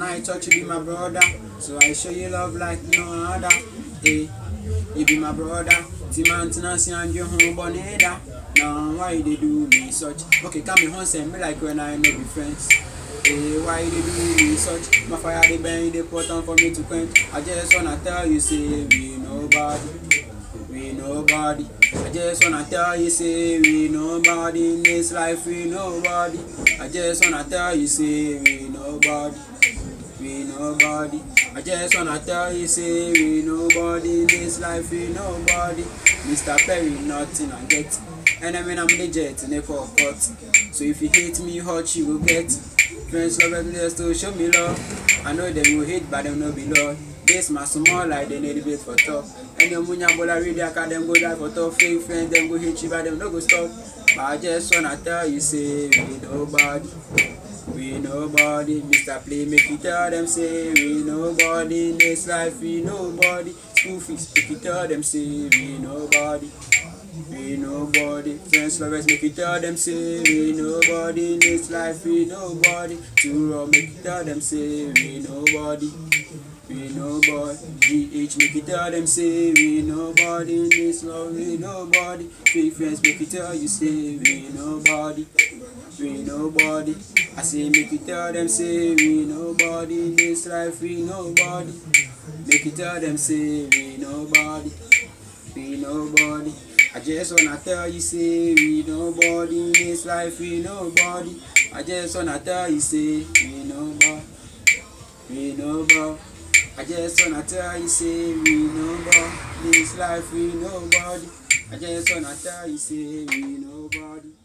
I thought you be my brother, so I show you love like no other. Hey, you be my brother. The maintenance and your home boneda. Now why they do me such? Okay, come me home send me like when I know be friends. Hey, why they do me such? My fire they burn, they put on for me to quench. I just wanna tell you, say we nobody. We nobody. I just wanna tell you, say we nobody in this life. We nobody. I just wanna tell you, say we nobody. We nobody. I just wanna tell you, say we nobody in this life. We nobody. Mr. Perry, nothing I get. And I mean I'm legit in a cut. So if you hate me hot, you will get. Friends love every day to show me love. I know them will hate, but them no be love. This my small like they need a bit for top. And your munya bola read I can them go die for top. Fake friends them go hate you, but them no go stop. But I just wanna tell you, say we nobody. We nobody. Mr. Play make you tell them, say we nobody in this life. We nobody. School fees make you tell them, say we nobody. We nobody. Friends lovers make you tell them, say we nobody in this life. We nobody. Too raw make you tell them, say we nobody. We nobody. GH make you tell them, say we nobody in this love. We nobody. Fake friends make you tell you, say we nobody. We nobody. I say make you tell them, say we nobody in this life. We nobody. Make you tell them, say we nobody. We nobody. I just wanna tell you, say we nobody in this life. We nobody. I just wanna tell you, say we nobody. We nobody. I just wanna tell you, say we nobody in this life. We nobody. I just wanna tell you, say we nobody.